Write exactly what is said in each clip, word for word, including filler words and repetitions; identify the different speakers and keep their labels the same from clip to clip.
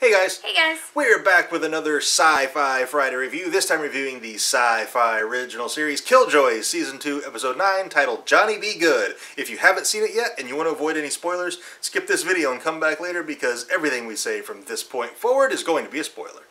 Speaker 1: Hey guys!
Speaker 2: Hey guys!
Speaker 1: We're back with another Sci-Fi Friday review, this time reviewing the Sci-Fi original series Killjoys Season two, Episode nine, titled Johnny Be Good. If you haven't seen it yet and you want to avoid any spoilers, skip this video and come back later because everything we say from this point forward is going to be a spoiler.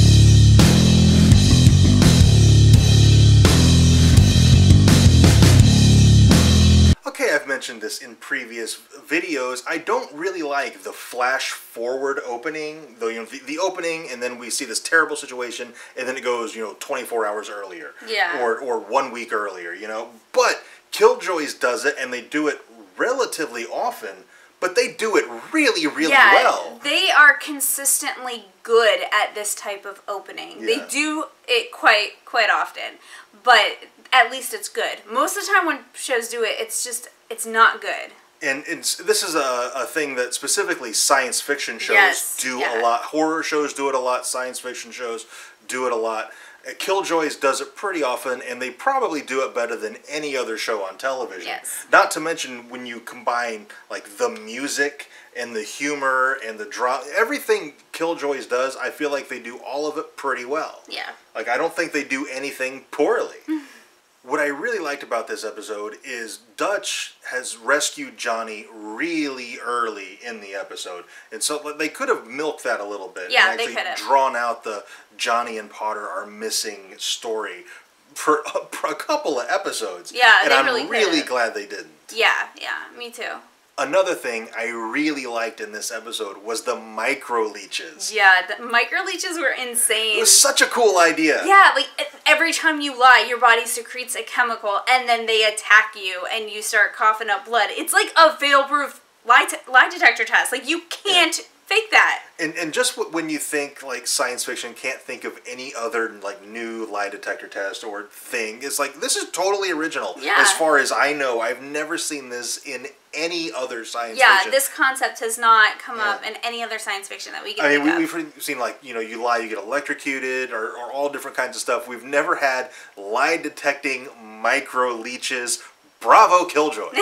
Speaker 1: Okay, I've mentioned this in previous videos. I don't really like the flash forward opening, though, you know, the, the opening, and then we see this terrible situation, and then it goes, you know, twenty-four hours earlier,
Speaker 2: yeah,
Speaker 1: or or one week earlier, you know. But Killjoys does it, and they do it relatively often, but they do it really, really
Speaker 2: yeah,
Speaker 1: well.
Speaker 2: They are consistently good at this type of opening.
Speaker 1: Yeah.
Speaker 2: They do it quite quite often, but at least it's good. Most of the time when shows do it, it's just, it's not good. And
Speaker 1: it's, this is a, a thing that specifically science fiction shows
Speaker 2: yes,
Speaker 1: do
Speaker 2: yeah.
Speaker 1: a lot. Horror shows do it a lot. Science fiction shows do it a lot. Killjoys does it pretty often, and they probably do it better than any other show on television.
Speaker 2: Yes.
Speaker 1: Not to mention when you combine like the music and the humor and the drama, everything Killjoys does, I feel like they do all of it pretty well.
Speaker 2: Yeah.
Speaker 1: Like, I don't think they do anything poorly. What I really liked about this episode is Dutch has rescued Johnny really early in the episode. And so they could have milked that a little bit.
Speaker 2: Yeah,
Speaker 1: and
Speaker 2: they
Speaker 1: actually
Speaker 2: could have.
Speaker 1: drawn out the Johnny and Potter are missing story for a, for a couple of episodes.
Speaker 2: Yeah,
Speaker 1: and
Speaker 2: they
Speaker 1: I'm
Speaker 2: really
Speaker 1: really
Speaker 2: could.
Speaker 1: glad they didn't.
Speaker 2: Yeah, yeah, me too.
Speaker 1: Another thing I really liked in this episode was the micro leeches.
Speaker 2: Yeah, the micro leeches were insane.
Speaker 1: It was such a cool idea.
Speaker 2: Yeah, like every time you lie, your body secretes a chemical, and then they attack you, and you start coughing up blood. It's like a fail-proof lie, lie detector test. Like, you can't yeah. fake that.
Speaker 1: And and just when you think like science fiction can't think of any other like new lie detector test or thing, it's like this is totally original.
Speaker 2: Yeah.
Speaker 1: As far as I know, I've never seen this in any other science
Speaker 2: yeah,
Speaker 1: fiction.
Speaker 2: Yeah, this concept has not come
Speaker 1: yeah.
Speaker 2: up in any other science fiction that we can
Speaker 1: I mean,
Speaker 2: think
Speaker 1: we,
Speaker 2: of.
Speaker 1: we've seen like, you know, you lie, you get electrocuted, or, or all different kinds of stuff. We've never had lie detecting micro leeches. Bravo, Killjoys!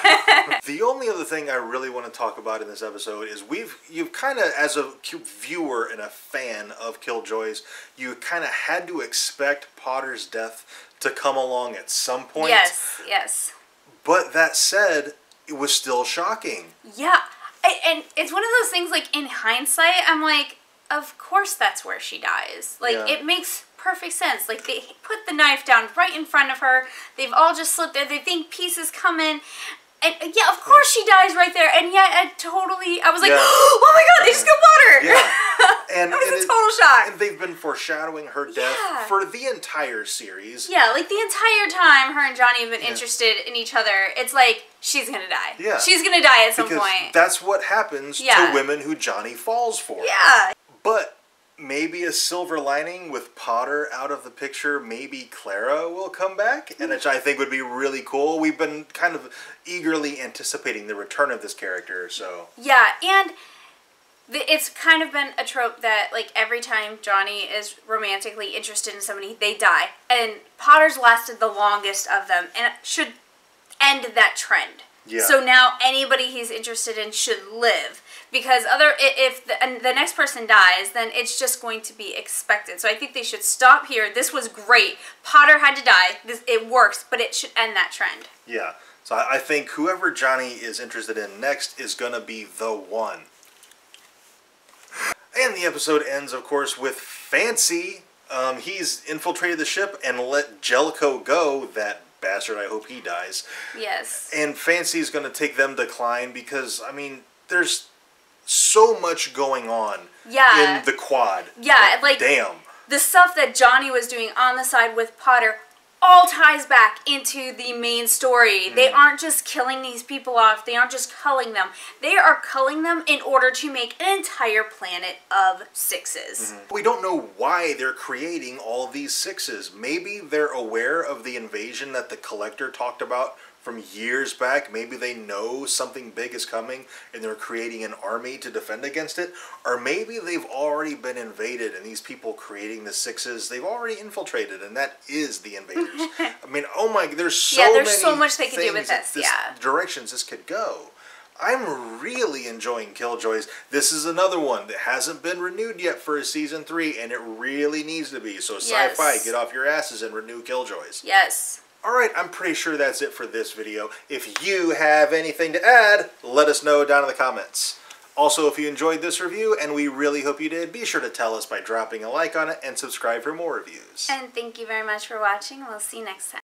Speaker 1: The only other thing I really want to talk about in this episode is we've, you've kind of, as a viewer and a fan of Killjoys, you kind of had to expect Potter's death to come along at some point.
Speaker 2: Yes, yes.
Speaker 1: But that said, it was still shocking.
Speaker 2: Yeah, and it's one of those things, like, in hindsight, I'm like, of course that's where she dies. Like,
Speaker 1: yeah.
Speaker 2: it makes perfect sense. Like, they put the knife down right in front of her. They've all just slipped there. They think pieces come in. And, yeah, of course she dies right there. And yet, I totally, I was like, yeah. oh my god, they just killed Potter!
Speaker 1: Yeah. And,
Speaker 2: it was
Speaker 1: and
Speaker 2: a
Speaker 1: it,
Speaker 2: total shock.
Speaker 1: And they've been foreshadowing her death
Speaker 2: yeah.
Speaker 1: for the entire series.
Speaker 2: Yeah, like the entire time her and Johnny have been
Speaker 1: yeah. interested
Speaker 2: in each other, it's like, she's gonna die.
Speaker 1: Yeah.
Speaker 2: She's gonna die at some
Speaker 1: because
Speaker 2: point.
Speaker 1: That's what happens
Speaker 2: yeah.
Speaker 1: to women who Johnny falls for.
Speaker 2: Yeah.
Speaker 1: But maybe a silver lining with Potter out of the picture, maybe Clara will come back, and which I think would be really cool. We've been kind of eagerly anticipating the return of this character, so.
Speaker 2: Yeah, and it's kind of been a trope that, like, every time Johnny is romantically interested in somebody, they die. And Potter's lasted the longest of them, and it should end that trend.
Speaker 1: Yeah.
Speaker 2: So now anybody he's interested in should live. Because other if the, and the next person dies, then it's just going to be expected. So I think they should stop here. This was great. Potter had to die. This, it works, but it should end that trend.
Speaker 1: Yeah. So I, I think whoever Johnny is interested in next is going to be the one. And the episode ends, of course, with Fancy. Um, he's infiltrated the ship and let Jellicoe go, that bastard. I hope he dies.
Speaker 2: Yes.
Speaker 1: And Fancy's going to take them to Klein because, I mean, there's so much going on
Speaker 2: yeah.
Speaker 1: in the quad.
Speaker 2: Yeah, like,
Speaker 1: damn.
Speaker 2: The stuff that Johnny was doing on the side with Potter all ties back into the main story. Mm. They aren't just killing these people off. They aren't just culling them. They are culling them in order to make an entire planet of sixes.
Speaker 1: Mm-hmm. We don't know why they're creating all these sixes. Maybe they're aware of the invasion that the Collector talked about from years back. Maybe they know something big is coming and they're creating an army to defend against it. Or maybe they've already been invaded and these people creating the sixes, they've already infiltrated and that is the invaders. I mean, oh my, there's so
Speaker 2: yeah, there's
Speaker 1: many
Speaker 2: so much they could do with
Speaker 1: this,
Speaker 2: this, yeah.
Speaker 1: directions this could go. I'm really enjoying Killjoys. This is another one that hasn't been renewed yet for a season three, and it really needs to be. So
Speaker 2: Yes.
Speaker 1: Sci-Fi, get off your asses and renew Killjoys.
Speaker 2: Yes.
Speaker 1: Alright, I'm pretty sure that's it for this video. If you have anything to add, let us know down in the comments. Also, if you enjoyed this review, and we really hope you did, be sure to tell us by dropping a like on it and subscribe for more reviews.
Speaker 2: And thank you very much for watching. We'll see you next time.